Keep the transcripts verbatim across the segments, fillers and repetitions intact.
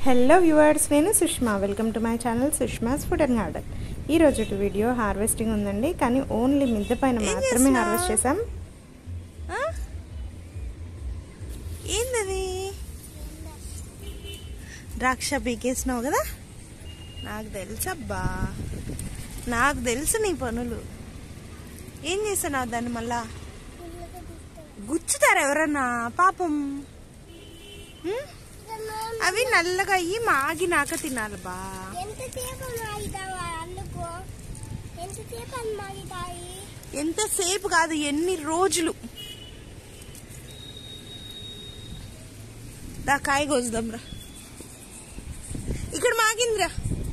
Hello viewers, నేను Sushma. Welcome to my channel Sushma's food and garden. ఈ రోజు వీడియో హార్వెస్టింగ్ ఉందండి, కానీ ఓన్లీ మిద్దె పైన మాత్రమే హార్వెస్ట్ చేసాం. ఏందది? ద్రాక్ష పీకేసినావు కదా? నాకు తెలుసబ్బా, నాకు తెలుసు నీ పనులు. ఏం చేస్తున్నావు దాన్ని? మళ్ళా గుచ్చుతారు ఎవరన్నా పాపం. అవి నల్లగా అయ్యి మాగినాక తినాలి బా. ఎంతసేపు కాదు, ఎన్ని రోజులు. దా కాయ కోసుదాం రా. ఇక్కడ మాగిందిరా.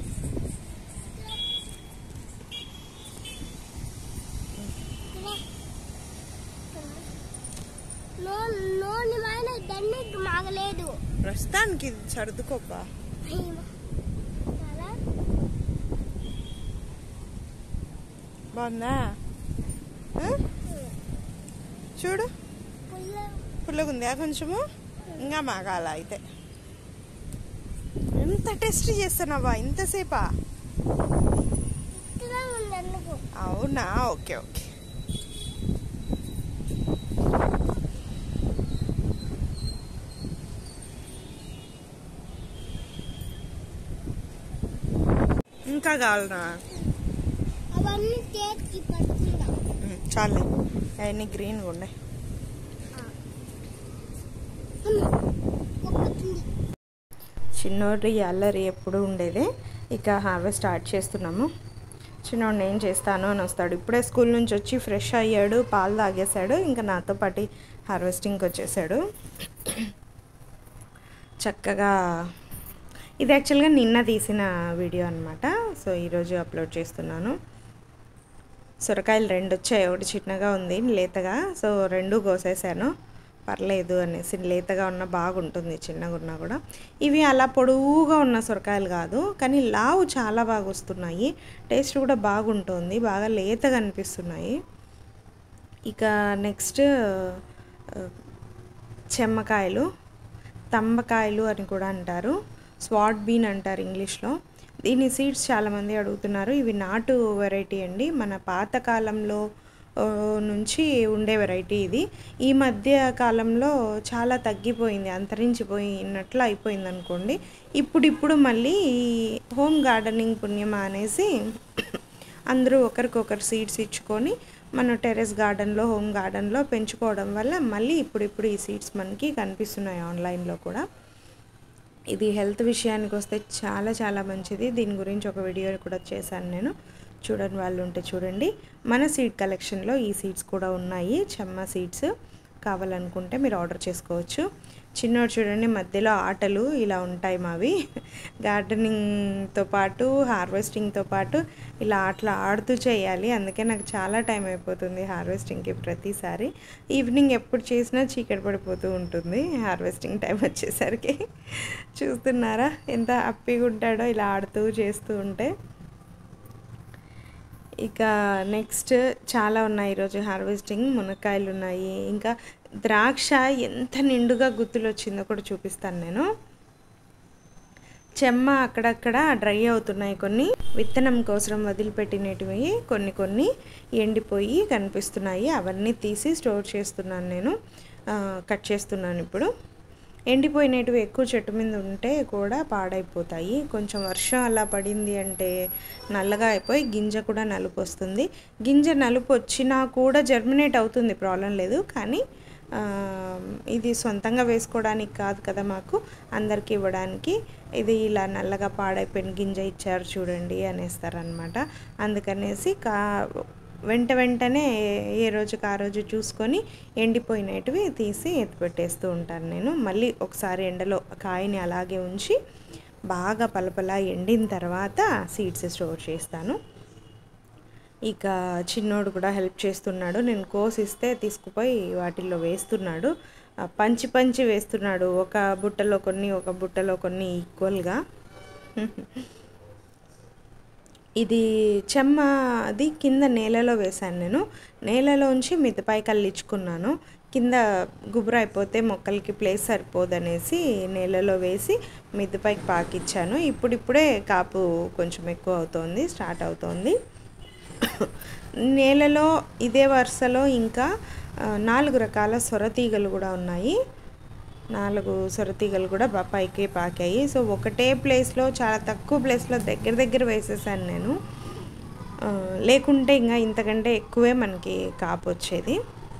మాగలేదు ప్రస్తుతానికి సర్దుకోబ్బా. బాగుందా? చూడు, పుల్లగుందా కొంచెము. ఇంకా మాగాల అయితే. ఎంత టెస్ట్ చేస్తున్నావా ఇంతసేపా? అవునా, ఓకే ఓకే. ఇంకా కావాలనా? చాలే, అవన్నీ గ్రీన్గా ఉన్నాయి. చిన్నోడి అల్లరి ఎప్పుడు ఉండేది. ఇక హార్వెస్ట్ స్టార్ట్ చేస్తున్నాము. చిన్నోడు నేను చేస్తాను అని వస్తాడు. ఇప్పుడే స్కూల్ నుంచి వచ్చి ఫ్రెష్ అయ్యాడు, పాలు తాగేశాడు. ఇంకా నాతో పాటు హార్వెస్టింగ్కి వచ్చేసాడు. చక్కగా ఇది యాక్చువల్గా నిన్న తీసిన వీడియో అనమాట. సో ఈరోజు అప్లోడ్ చేస్తున్నాను. సొరకాయలు రెండు వచ్చాయి, ఒకటి చిన్నగా ఉంది లేతగా. సో రెండు కోసేసాను, పర్లేదు అనేసి. లేతగా ఉన్న బాగుంటుంది, చిన్నగా ఉన్నా కూడా. ఇవి అలా పొడవుగా ఉన్న సొరకాయలు కాదు, కానీ లావు చాలా బాగా వస్తున్నాయి. టేస్ట్ కూడా బాగుంటుంది, బాగా లేతగా అనిపిస్తున్నాయి. ఇక నెక్స్ట్ చెమ్మకాయలు, తంబకాయలు అని కూడా అంటారు, స్వాట్ బీన్ అంటారు ఇంగ్లీష్లో. దీని సీడ్స్ చాలామంది అడుగుతున్నారు. ఇవి నాటు వెరైటీ అండి, మన పాతకాలంలో నుంచి ఉండే వెరైటీ ఇది. ఈ మధ్య కాలంలో చాలా తగ్గిపోయింది, అంతరించిపోయినట్లు అయిపోయింది అనుకోండి. ఇప్పుడిప్పుడు మళ్ళీ హోమ్ గార్డెనింగ్ పుణ్యమా అనేసి అందరూ ఒకరికొకరు సీడ్స్ ఇచ్చుకొని మన టెర్రస్ గార్డెన్లో, హోమ్ గార్డెన్లో పెంచుకోవడం వల్ల మళ్ళీ ఇప్పుడిప్పుడు ఈ సీడ్స్ మనకి కనిపిస్తున్నాయి ఆన్లైన్లో కూడా. ఇది హెల్త్ విషయానికి వస్తే చాలా చాలా మంచిది. దీని గురించి ఒక వీడియో కూడా చేశాను నేను, చూడని వాళ్ళు ఉంటే చూడండి. మన సీడ్ కలెక్షన్లో ఈ సీడ్స్ కూడా ఉన్నాయి, చెమ్మ సీడ్స్. కావాలనుకుంటే మీరు ఆర్డర్ చేసుకోవచ్చు. చిన్నోడు చూడండి, మధ్యలో ఆటలు ఇలా ఉంటాయి మావి. గార్డెనింగ్తో పాటు హార్వెస్టింగ్తో పాటు ఇలా ఆటలు ఆడుతూ చేయాలి. అందుకే నాకు చాలా టైం అయిపోతుంది హార్వెస్టింగ్కి ప్రతిసారి. ఈవినింగ్ ఎప్పుడు చేసినా చీకటి పడిపోతూ ఉంటుంది హార్వెస్టింగ్ టైం వచ్చేసరికి. చూస్తున్నారా ఎంత హ్యాపీగా ఉంటాడో ఇలా ఆడుతూ చేస్తూ ఉంటే. ఇక నెక్స్ట్ చాలా ఉన్నాయి ఈరోజు హార్వెస్టింగ్. మునక్కాయలు ఉన్నాయి, ఇంకా ద్రాక్ష ఎంత నిండుగా గుత్తులు వచ్చిందో కూడా చూపిస్తాను నేను. చెమ్మ అక్కడక్కడ డ్రై అవుతున్నాయి, కొన్ని విత్తనం కోసం వదిలిపెట్టినటివి కొన్ని కొన్ని ఎండిపోయి కనిపిస్తున్నాయి. అవన్నీ తీసి స్టోర్ చేస్తున్నాను నేను, కట్ చేస్తున్నాను ఇప్పుడు. ఎండిపోయినవి ఎక్కువ చెట్టు మీద ఉంటే కూడా పాడైపోతాయి. కొంచెం వర్షం అలా పడింది అంటే నల్లగా అయిపోయి గింజ కూడా నలుపు వస్తుంది. గింజ నలుపు వచ్చినా కూడా జర్మినేట్ అవుతుంది, ప్రాబ్లం లేదు. కానీ ఇది సొంతంగా వేసుకోవడానికి కాదు కదా, మాకు అందరికీ ఇవ్వడానికి. ఇది ఇలా నల్లగా పాడైపోయిన గింజ ఇచ్చారు చూడండి అనేస్తారనమాట. అందుకనేసి కా వెంట వెంటనే ఏ రోజుకి ఆ రోజు చూసుకొని ఎండిపోయినవి తీసి ఎత్తిపెట్టేస్తూ ఉంటాను నేను. మళ్ళీ ఒకసారి ఎండలో కాయని అలాగే ఉంచి బాగా పలపలా ఎండిన తర్వాత సీడ్స్ స్టోర్ చేస్తాను. ఇక చిన్నోడు కూడా హెల్ప్ చేస్తున్నాడు. నేను కోసిస్తే తీసుకుపోయి వాటిల్లో వేస్తున్నాడు, పంచి పంచి వేస్తున్నాడు. ఒక బుట్టలో కొన్ని, ఒక బుట్టలో కొన్ని ఈక్వల్గా. ఇది చెమ్మ అది కింద నేలలో వేశాను నేను. నేలలోంచి మిద్దపై కల్లించుకున్నాను. కింద గుబురు అయిపోతే మొక్కలకి ప్లేస్ సరిపోదనేసి నేలలో వేసి మిద్దెపైకి పాకిచ్చాను. ఇప్పుడిప్పుడే కాపు కొంచెం ఎక్కువ అవుతోంది, స్టార్ట్ అవుతోంది. నేలలో ఇదే వరుసలో ఇంకా నాలుగు రకాల సొరతీగలు కూడా ఉన్నాయి. నాలుగు సొరతీగలు కూడా పైకి పాకాయి. సో ఒకటే ప్లేస్లో చాలా తక్కువ ప్లేస్లో దగ్గర దగ్గర వేసేసాను నేను. లేకుంటే ఇంకా ఇంతకంటే ఎక్కువే మనకి కాపు వచ్చేది.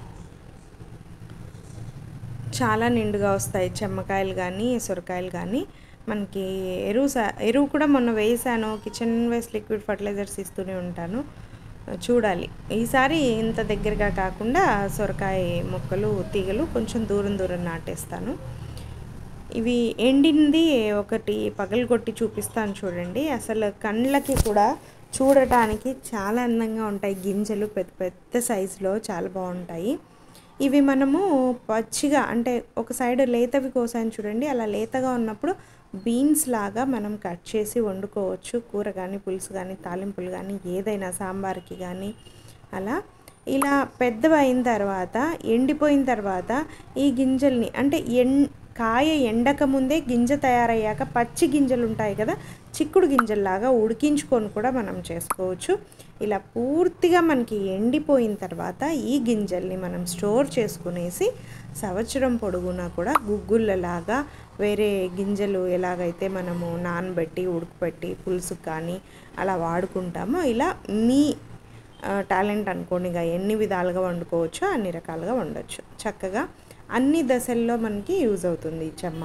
చాలా నిండుగా వస్తాయి చెమ్మకాయలు కానీ సొరకాయలు కానీ. మనకి ఎరువు ఎరువు కూడా మొన్న వేసాను. కిచెన్ వేస్ట్ లిక్విడ్ ఫర్టిలైజర్స్ ఇస్తూనే ఉంటాను. చూడాలి ఈసారి ఇంత దగ్గరగా కాకుండా సొరకాయ మొక్కలు తీగలు కొంచెం దూరం దూరం నాటేస్తాను. ఇవి ఎండింది ఒకటి పగలగొట్టి చూపిస్తాను చూడండి. అసలు కళ్ళకి కూడా చూడటానికి చాలా అందంగా ఉంటాయి. గింజలు పెద్ద పెద్ద సైజులో చాలా బాగుంటాయి. ఇవి మనము పచ్చిగా అంటే ఒక సైడ్ లేతవి కోసాను చూడండి. అలా లేతగా ఉన్నప్పుడు బీన్స్ లాగా మనం కట్ చేసి వండుకోవచ్చు. కూర కానీ పులుసు కానీ తాలింపులు కానీ ఏదైనా సాంబార్కి కానీ అలా. ఇలా పెద్దవి అయిన తర్వాత ఎండిపోయిన తర్వాత ఈ గింజల్ని అంటే ఎం కాయ ఎండక ముందే గింజ తయారయ్యాక పచ్చి గింజలు ఉంటాయి కదా, చిక్కుడు గింజల్లాగా ఉడికించుకొని కూడా మనం చేసుకోవచ్చు. ఇలా పూర్తిగా మనకి ఎండిపోయిన తర్వాత ఈ గింజల్ని మనం స్టోర్ చేసుకునేసి సంవత్సరం పొడుగునా కూడా గుగ్గుళ్ళలాగా వేరే గింజలు ఎలాగైతే మనము నానబెట్టి ఉడకపెట్టి పులుసు కానీ అలా వాడుకుంటామో ఇలా మీ టాలెంట్ అనుకోనిగా ఎన్ని విధాలుగా వండుకోవచ్చో అన్ని రకాలుగా వండొచ్చు. చక్కగా అన్ని దశల్లో మనకి యూజ్ అవుతుంది ఈ చెమ్మ.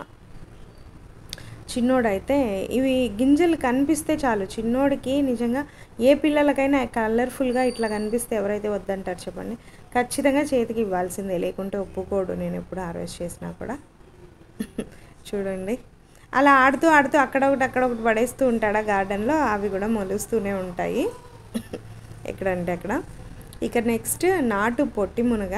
చిన్నోడైతే ఇవి గింజలు కనిపిస్తే చాలు, చిన్నోడికి నిజంగా ఏ పిల్లలకైనా కలర్ఫుల్గా ఇట్లా కనిపిస్తే ఎవరైతే వద్దంటారు చెప్పండి. ఖచ్చితంగా చేతికి ఇవ్వాల్సిందే, లేకుంటే ఒప్పుకోడు. నేను ఎప్పుడు హార్వెస్ట్ చేసినా కూడా చూడండి అలా ఆడుతూ ఆడుతూ అక్కడ ఒకటి అక్కడ ఒకటి పడేస్తూ ఉంటాడా గార్డెన్లో. అవి కూడా మొలుస్తూనే ఉంటాయి ఎక్కడంటే అక్కడ. ఇక నెక్స్ట్ నాటు పొట్టి మునగ.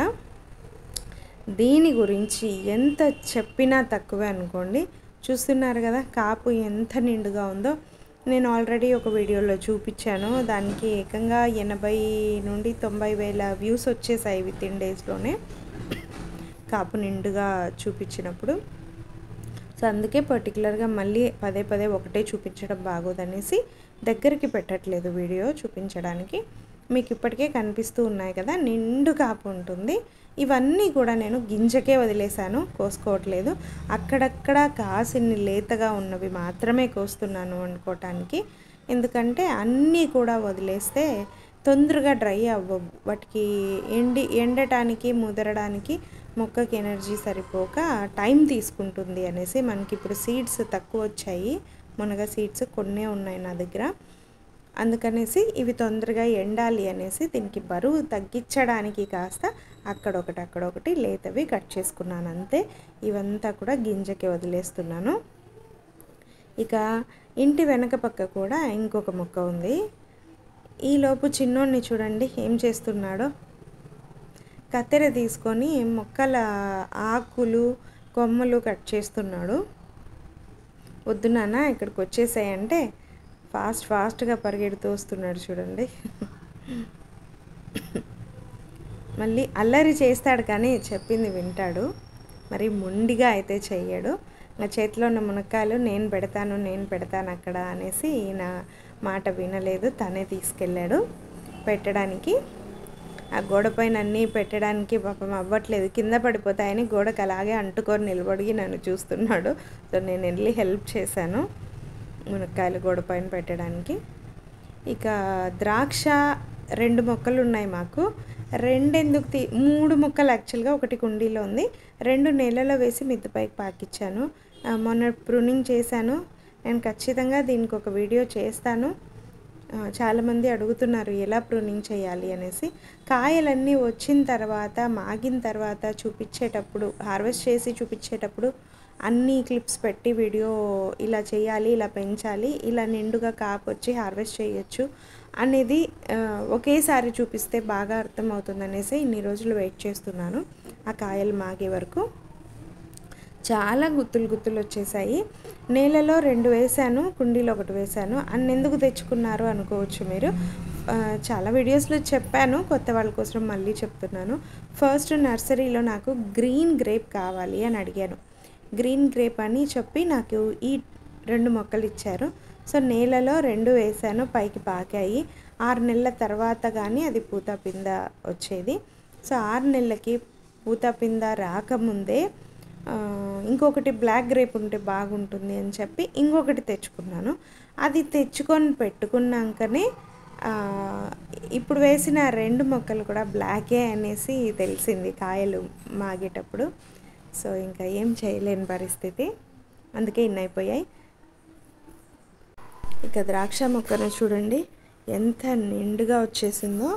దీని గురించి ఎంత చెప్పినా తక్కువే అనుకోండి. చూస్తున్నారు కదా కాపు ఎంత నిండుగా ఉందో. నేను ఆల్రెడీ ఒక వీడియోలో చూపించాను. దానికి ఏకంగా ఎనభై నుండి తొంభై వేల వ్యూస్ వచ్చేసాయి విత్ ఇన్ డేస్లోనే కాపు నిండుగా చూపించినప్పుడు. సో అందుకే పర్టికులర్గా మళ్ళీ పదే పదే ఒకటే చూపించడం బాగోదనేసి దగ్గరికి పెట్టట్లేదు వీడియో చూపించడానికి. మీకు ఇప్పటికే కనిపిస్తూ ఉన్నాయి కదా నిండు కాపు ఉంటుంది. ఇవన్నీ కూడా నేను గింజకే వదిలేశాను, కోసుకోవట్లేదు. అక్కడక్కడ కాసిన్ని లేతగా ఉన్నవి మాత్రమే కోస్తున్నాను అనుకోవటానికి. ఎందుకంటే అన్నీ కూడా వదిలేస్తే తొందరగా డ్రై అవ్వవు. వాటికి ఎండి ఎండటానికి ముదరడానికి మొక్కకి ఎనర్జీ సరిపోక టైం తీసుకుంటుంది అనేసి. మనకి ఇప్పుడు సీడ్స్ తక్కువ వచ్చాయి, మునగ సీడ్స్ కొన్నే ఉన్నాయి నా దగ్గర. అందుకనేసి ఇవి తొందరగా ఎండాలి అనేసి దీనికి బరువు తగ్గించడానికి కాస్త అక్కడొకటి అక్కడొకటి లేతవి కట్ చేసుకున్నాను అంతే. ఇవంతా కూడా గింజకి వదిలేస్తున్నాను. ఇక ఇంటి వెనక పక్క కూడా ఇంకొక మొక్క ఉంది. ఈలోపు చిన్నోడిని చూడండి ఏం చేస్తున్నాడో. కత్తెర తీసుకొని మొక్కల ఆకులు కొమ్మలు కట్ చేస్తున్నాడు. వద్దు నాన్న ఇక్కడికి వచ్చేసాయంటే ఫాస్ట్ ఫాస్ట్గా పరిగెడుతూ వస్తున్నాడు చూడండి. మళ్ళీ అల్లరి చేస్తాడు కానీ చెప్పింది వింటాడు. మరి మొండిగా అయితే చెయ్యడు. నా చేతిలో ఉన్న మునక్కాయలు నేను పెడతాను నేను పెడతాను అక్కడ అనేసి నా మాట వినలేదు. తనే తీసుకెళ్ళాడు పెట్టడానికి. ఆ గోడ పైన అన్నీ పెట్టడానికి పాపం అవ్వట్లేదు, కింద పడిపోతాయని గోడకు అలాగే అంటుకొని నిలబడి నన్ను చూస్తున్నాడు. సో నేను వెళ్ళి హెల్ప్ చేశాను మునక్కాయలు గోడ పైన పెట్టడానికి. ఇక ద్రాక్ష రెండు మొక్కలు ఉన్నాయి మాకు. రెండెందుకు తీ మూడు మొక్కలు యాక్చువల్గా, ఒకటి కుండీలో ఉంది, రెండు నేలలో వేసి మిద్దెపైకి పాకిచ్చాను. మొన్న ప్రూనింగ్ చేశాను. నేను ఖచ్చితంగా దీనికి ఒక వీడియో చేస్తాను. చాలామంది అడుగుతున్నారు ఎలా ప్రూనింగ్ చేయాలి అనేసి. కాయలన్నీ వచ్చిన తర్వాత మాగిన తర్వాత చూపించేటప్పుడు, హార్వెస్ట్ చేసి చూపించేటప్పుడు అన్ని క్లిప్స్ పెట్టి వీడియో ఇలా చేయాలి, ఇలా పెంచాలి, ఇలా నిండుగా కాపొచ్చి హార్వెస్ట్ చేయొచ్చు అనేది ఒకేసారి చూపిస్తే బాగా అర్థమవుతుంది అనేసి ఇన్ని రోజులు వెయిట్ చేస్తున్నాను ఆ కాయలు మాగే వరకు. చాలా గుత్తులు గుత్తులు వచ్చేసాయి. నేలలో రెండు వేసాను, కుండీలో ఒకటి వేసాను. అన్నెందుకు తెచ్చుకున్నారు అనుకోవచ్చు మీరు. చాలా వీడియోస్లో చెప్పాను, కొత్త వాళ్ళ కోసం మళ్ళీ చెప్తున్నాను. ఫస్ట్ నర్సరీలో నాకు గ్రీన్ గ్రేప్ కావాలి అని అడిగాను. గ్రీన్ గ్రేప్ అని చెప్పి నాకు ఈ రెండు మొక్కలు ఇచ్చారు. సో నేలలో రెండు వేసాను, పైకి పాకాయి. ఆరు నెలల తర్వాత కానీ అది పూత పింద వచ్చేది. సో ఆరు నెలలకి పూత పింద రాకముందే ఇంకొకటి బ్లాక్ గ్రేప్ ఉంటే బాగుంటుంది అని చెప్పి ఇంకొకటి తెచ్చుకున్నాను. అది తెచ్చుకొని పెట్టుకున్నాకనే ఇప్పుడు వేసిన రెండు మొక్కలు కూడా బ్లాకే అనేసి తెలిసింది కాయలు మాగేటప్పుడు. సో ఇంకా ఏం చేయలేని పరిస్థితి, అందుకే ఇన్ని అయిపోయాయి. ఇక ద్రాక్ష మొక్కను చూడండి ఎంత నిండుగా వచ్చేసిందో,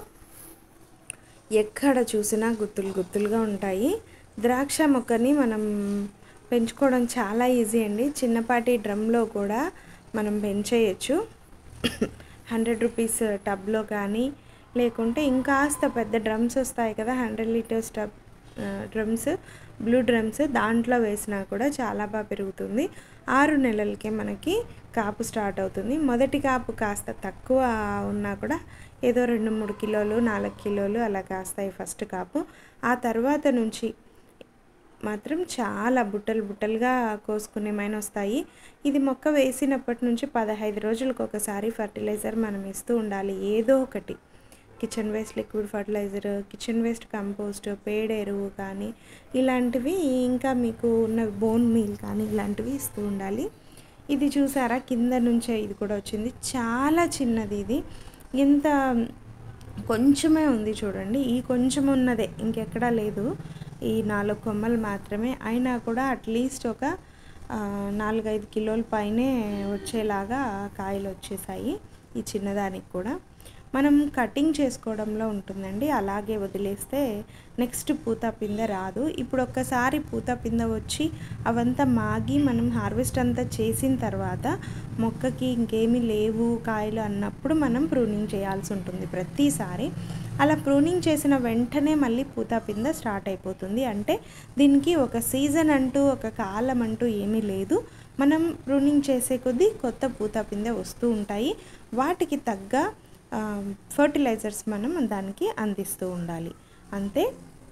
ఎక్కడ చూసినా గుత్తులు గుత్తులుగా ఉంటాయి. ద్రాక్ష మొక్కని మనం పెంచుకోవడం చాలా ఈజీ అండి. చిన్నపాటి డ్రమ్లో కూడా మనం పెంచేయచ్చు. హండ్రెడ్ రూపీస్ టబ్లో కానీ, లేకుంటే ఇంకాస్త పెద్ద డ్రమ్స్ వస్తాయి కదా, hundred litres tub drums, blue drums, దాంట్లో వేసినా కూడా చాలా బాగా పెరుగుతుంది. ఆరు నెలలకే మనకి కాపు స్టార్ట్ అవుతుంది. మొదటి కాపు కాస్త తక్కువ ఉన్నా కూడా ఏదో రెండు మూడు కిలోలు నాలుగు కిలోలు అలా కాస్తాయి ఫస్ట్ కాపు. ఆ తర్వాత నుంచి మాత్రం చాలా బుట్టలు బుట్టలుగా కోసుకునేమైనా వస్తాయి. ఇది మొక్క వేసినప్పటి నుంచి పదహైదు రోజులకు ఒకసారి ఫర్టిలైజర్ మనం ఇస్తూ ఉండాలి, ఏదో ఒకటి. Kitchen waste liquid fertiliser, kitchen waste compost, పేడ ఎరువు కానీ ఇలాంటివి, ఇంకా మీకు ఉన్న బోన్ మీల్ కానీ ఇలాంటివి ఇస్తూ ఉండాలి. ఇది చూసారా కింద నుంచే ఇది కూడా వచ్చింది, చాలా చిన్నది. ఇది ఎంత కొంచెమే ఉంది చూడండి, ఈ కొంచెం ఉన్నదే, ఇంకెక్కడా లేదు. ఈ నాలుగు కొమ్మలు మాత్రమే అయినా కూడా అట్లీస్ట్ ఒక నాలుగైదు కిలోల పైనే వచ్చేలాగా కాయలు వచ్చేసాయి ఈ చిన్నదానికి కూడా. మనం కటింగ్ చేసుకోవడంలో ఉంటుందండి, అలాగే వదిలేస్తే నెక్స్ట్ పూత పింద రాదు. ఇప్పుడు ఒక్కసారి పూత పింద వచ్చి అవంతా మాగి మనం హార్వెస్ట్ అంతా చేసిన తర్వాత మొక్కకి ఇంకేమీ లేవు కాయలు అన్నప్పుడు మనం ప్రూనింగ్ చేయాల్సి ఉంటుంది ప్రతిసారి. అలా ప్రూనింగ్ చేసిన వెంటనే మళ్ళీ పూత పింద స్టార్ట్ అయిపోతుంది. అంటే దీనికి ఒక సీజన్ అంటూ ఒక కాలం అంటూ ఏమీ లేదు. మనం ప్రూనింగ్ చేసే కొద్దీ కొత్త పూత పింద వస్తూ ఉంటాయి. వాటికి తగ్గ ఫర్టిలైజర్స్ మనం దానికి అందిస్తూ ఉండాలి, అంతే.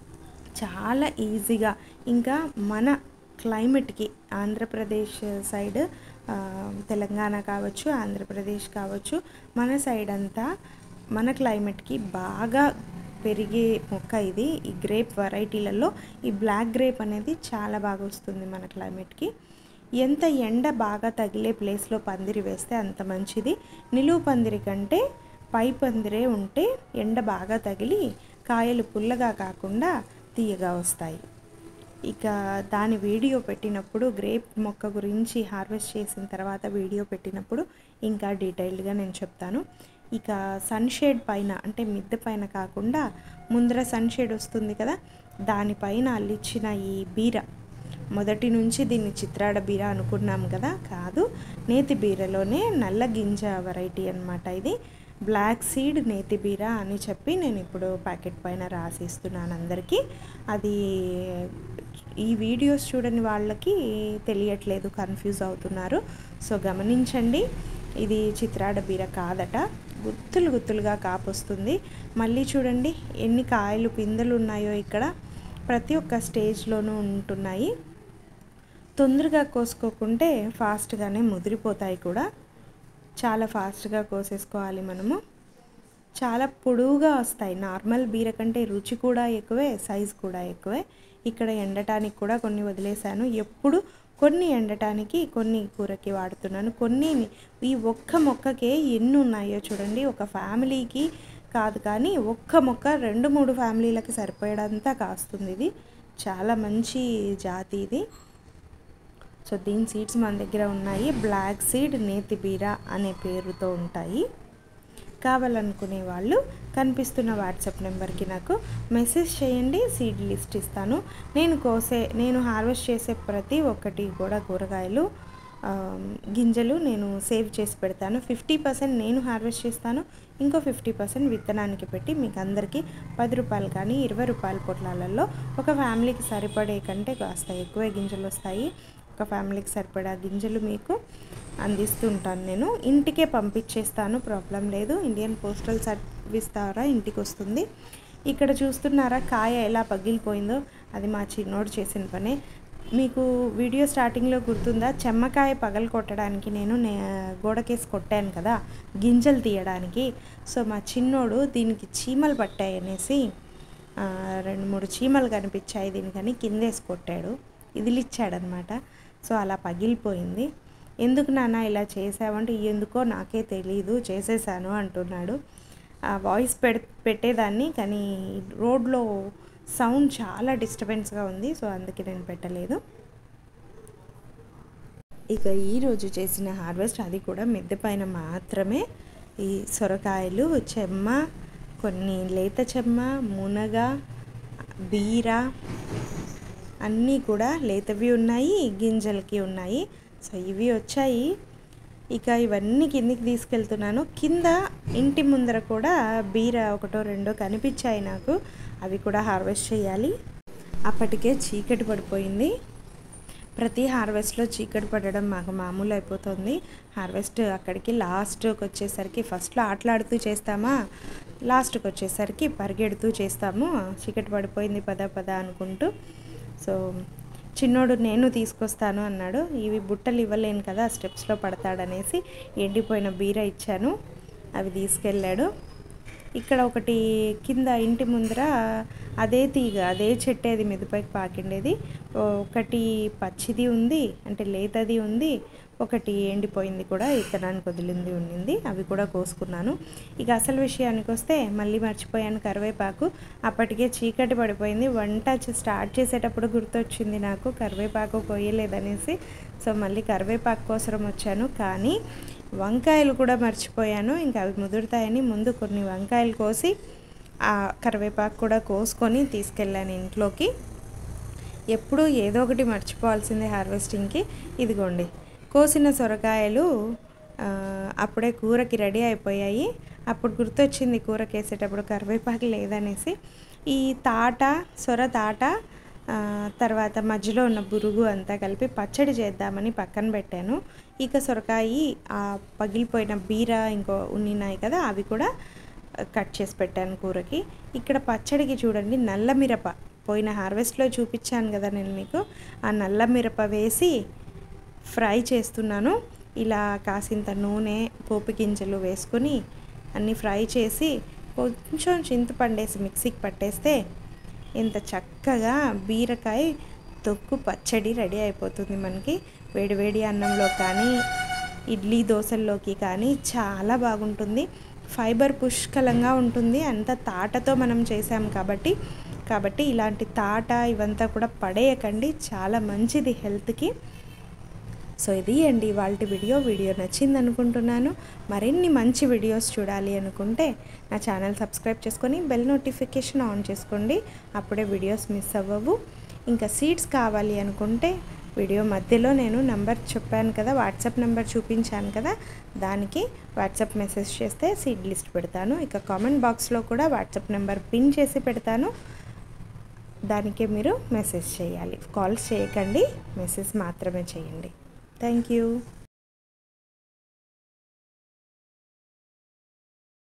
చాలా ఈజీగా. ఇంకా మన క్లైమేట్కి ఆంధ్రప్రదేశ్ సైడ్, తెలంగాణ కావచ్చు, ఆంధ్రప్రదేశ్ కావచ్చు, మన సైడ్ అంతా మన క్లైమేట్కి బాగా పెరిగే మొక్క ఇది. ఈ గ్రేప్ వెరైటీలలో ఈ బ్లాక్ గ్రేప్ అనేది చాలా బాగా వస్తుంది మన క్లైమేట్కి. ఎంత ఎండ బాగా తగిలే ప్లేస్లో పందిరి వేస్తే అంత మంచిది. నిలువు పందిరి కంటే పై పందిరే ఉంటే ఎండ బాగా తగిలి కాయలు పుల్లగా కాకుండా తీయగా వస్తాయి. ఇక దాని వీడియో పెట్టినప్పుడు, గ్రేప్ మొక్క గురించి హార్వెస్ట్ చేసిన తర్వాత వీడియో పెట్టినప్పుడు ఇంకా డీటెయిల్డ్గా నేను చెప్తాను. ఇక సన్షేడ్ పైన, అంటే మిద్దె పైన కాకుండా ముందర సన్షేడ్ వస్తుంది కదా, దానిపైన అల్లిచ్చిన ఈ బీర, మొదటి నుంచి దీన్ని చిత్రాడ బీర అనుకున్నాం కదా, కాదు, నేతి బీరలోనే నల్ల గింజ వెరైటీ అన్నమాట ఇది. బ్లాక్ సీడ్ నేతి బీర అని చెప్పి నేను ఇప్పుడు ప్యాకెట్ పైన రాసిస్తున్నాను అందరికీ. అది ఈ వీడియోస్ చూడని వాళ్ళకి తెలియట్లేదు, కన్ఫ్యూజ్ అవుతున్నారు. సో గమనించండి, ఇది చిత్రాడ బీర కాదట, గుత్తులు గుత్తులుగా కాపొస్తుంది. మళ్ళీ చూడండి ఎన్ని కాయలు పిందెలు ఉన్నాయో ఇక్కడ, ప్రతి ఒక్క స్టేజ్లోనూ ఉంటున్నాయి. తొందరగా కోసుకోకుంటే ఫాస్ట్గానే ముదిరిపోతాయి కూడా. చాలా ఫాస్ట్గా కోసేసుకోవాలి మనము. చాలా పొడవుగా వస్తాయి. నార్మల్ బీర కంటే రుచి కూడా ఎక్కువే, సైజు కూడా ఎక్కువే. ఇక్కడ ఎండటానికి కూడా కొన్ని వదిలేశాను. ఎప్పుడు కొన్ని ఎండటానికి, కొన్ని కూరకి వాడుతున్నాను. కొన్ని ఈ ఒక్క మొక్కకే ఎన్ని ఉన్నాయో చూడండి. ఒక ఫ్యామిలీకి కాదు కానీ ఒక్క మొక్క రెండు మూడు ఫ్యామిలీలకి సరిపోయేదంతా కాస్తుంది. ఇది చాలా మంచి జాతి ఇది. సో దీని సీడ్స్ మన దగ్గర ఉన్నాయి. బ్లాక్ సీడ్ నేతి బీర అనే పేరుతో ఉంటాయి. కావాలనుకునే వాళ్ళు కనిపిస్తున్న వాట్సాప్ నెంబర్కి నాకు మెసేజ్ చేయండి, సీడ్ లిస్ట్ ఇస్తాను. నేను కోసే నేను హార్వెస్ట్ చేసే ప్రతి ఒక్కటి కూడా కూరగాయలు గింజలు నేను సేవ్ చేసి పెడతాను. ఫిఫ్టీ పర్సెంట్ నేను హార్వెస్ట్ చేస్తాను, ఇంకో ఫిఫ్టీ పర్సెంట్ విత్తనానికి పెట్టి మీకు అందరికీ పది రూపాయలు కానీ ఇరవై రూపాయల పొట్లాలలో ఒక ఫ్యామిలీకి సరిపడే కంటే కాస్త ఎక్కువే గింజలు వస్తాయి. ఒక్క ఫ్యామిలీకి సరిపడా గింజలు మీకు అందిస్తూ ఉంటాను. నేను ఇంటికే పంపించేస్తాను, ప్రాబ్లం లేదు. ఇండియన్ పోస్టల్ సర్వీస్ ద్వారా ఇంటికి వస్తుంది. ఇక్కడ చూస్తున్నారా కాయ ఎలా పగిలిపోయిందో, అది మా చిన్నోడు చేసిన పనే. మీకు వీడియో స్టార్టింగ్లో గుర్తుందా, చెమ్మకాయ పగలు కొట్టడానికి నేను నే గోడకేసి కొట్టాను కదా గింజలు తీయడానికి. సో మా చిన్నోడు దీనికి చీమలు పట్టాయనేసి రెండు మూడు చీమలు కనిపించాయి దీనికని కిందేసి కొట్టాడు, ఇదిలిచ్చాడనమాట. సో అలా పగిలిపోయింది. ఎందుకు నాన్న ఇలా చేసావంటే ఎందుకో నాకే తెలీదు చేసేసాను అంటున్నాడు. వాయిస్ పెడ్ పెట్టేదాన్ని కానీ రోడ్లో సౌండ్ చాలా డిస్టర్బెన్స్గా ఉంది, సో అందుకే నేను పెట్టలేదు. ఇక ఈరోజు చేసిన హార్వెస్ట్ అది కూడా మిద్దె పైన మాత్రమే. ఈ సొరకాయలు, చెమ్మ, కొన్ని లేత చెమ్మ, మునగ, బీర అన్నీ కూడా లేతవి ఉన్నాయి, గింజలకి ఉన్నాయి. సో ఇవి వచ్చాయి. ఇక ఇవన్నీ కిందికి తీసుకెళ్తున్నాను. కింద ఇంటి ముందర కూడా బీర ఒకటో రెండో కనిపించాయి నాకు, అవి కూడా హార్వెస్ట్ చేయాలి. అప్పటికే చీకటి పడిపోయింది. ప్రతి హార్వెస్ట్లో చీకటి పడడం మాకు మామూలు అయిపోతుంది. హార్వెస్ట్ అక్కడికి లాస్ట్కి వచ్చేసరికి ఫస్ట్లో ఆటలాడుతూ చేస్తామా, లాస్ట్కి వచ్చేసరికి పరిగెడుతూ చేస్తాము. చీకటి పడిపోయింది పద పద అనుకుంటూ. సో చిన్నోడు నేను తీసుకొస్తాను అన్నాడు. ఇవి బుట్టలు ఇవ్వలేను కదా స్టెప్స్లో పడతాడనేసి ఎండిపోయిన బీర ఇచ్చాను, అవి తీసుకెళ్ళాడు. ఇక్కడ ఒకటి కింద ఇంటి ముందర అదే తీగ అదే చెట్టేది మిద్దపైకి పాకిండేది, ఒకటి పచ్చిది ఉంది అంటే లేతది ఉంది, ఒకటి ఎండిపోయింది కూడా ఇత్తనానికి వదిలింది ఉండింది, అవి కూడా కోసుకున్నాను. ఇక అసలు విషయానికి వస్తే మళ్ళీ మర్చిపోయాను కరివేపాకు. అప్పటికే చీకటి పడిపోయింది. వంట స్టార్ట్ చేసేటప్పుడు గుర్తొచ్చింది నాకు కరివేపాకు కొయ్యలేదనేసి. సో మళ్ళీ కరివేపాకు కోసం వచ్చాను, కానీ వంకాయలు కూడా మర్చిపోయాను. ఇంకా అవి ముదురుతాయని ముందు కొన్ని వంకాయలు కోసి ఆ కరివేపాకు కూడా కోసుకొని తీసుకెళ్ళాను ఇంట్లోకి. ఎప్పుడూ ఏదో ఒకటి మర్చిపోవాల్సిందే హార్వెస్టింగ్కి. ఇదిగోండి కోసిన సొరకాయలు అప్పుడే కూరకి రెడీ అయిపోయాయి. అప్పుడు గుర్తొచ్చింది కూరకి వేసేటప్పుడు కరివేపాకు లేదనేసి. ఈ తాట సొర తాట తర్వాత మధ్యలో ఉన్న బురుగు అంతా కలిపి పచ్చడి చేద్దామని పక్కన పెట్టాను. ఇక సొరకాయ ఆ పగిలిపోయిన బీర ఇంకో ఉన్నాయి కదా అవి కూడా కట్ చేసి పెట్టాను కూరకి. ఇక్కడ పచ్చడికి చూడండి నల్ల మిరప, పోయిన హార్వెస్ట్లో చూపించాను కదా నేను మీకు, ఆ నల్ల మిరప వేసి ఫ్రై చేస్తున్నాను. ఇలా కాసింత నూనె, పోపు గింజలు వేసుకొని అన్నీ ఫ్రై చేసి కొంచెం చింతపండేసి మిక్సీకి పట్టేస్తే ఎంత చక్కగా బీరకాయ తొక్కు పచ్చడి రెడీ అయిపోతుంది మనకి. వేడివేడి అన్నంలో కానీ ఇడ్లీ దోశల్లోకి కానీ చాలా బాగుంటుంది. ఫైబర్ పుష్కలంగా ఉంటుంది, అంత తాటతో మనం చేసాం కాబట్టి కాబట్టి ఇలాంటి తాట ఇవంతా కూడా పడేయకండి, చాలా మంచిది హెల్త్కి. సో ఇది అండి ఇవాళ వీడియో. వీడియో నచ్చింది అనుకుంటున్నాను. మరిన్ని మంచి వీడియోస్ చూడాలి అనుకుంటే నా ఛానల్ సబ్స్క్రైబ్ చేసుకొని బెల్ నోటిఫికేషన్ ఆన్ చేసుకోండి, అప్పుడే వీడియోస్ మిస్ అవ్వవు. ఇంకా సీడ్స్ కావాలి అనుకుంటే వీడియో మధ్యలో నేను నెంబర్ చెప్పాను కదా, వాట్సాప్ నెంబర్ చూపించాను కదా, దానికి వాట్సాప్ మెసేజ్ చేస్తే సీడ్ లిస్ట్ పెడతాను. ఇక కామెంట్ బాక్స్లో కూడా వాట్సాప్ నెంబర్ పిన్ చేసి పెడతాను, దానికే మీరు మెసేజ్ చేయాలి. కాల్స్ చేయకండి, మెసేజ్ మాత్రమే చేయండి. Thank you.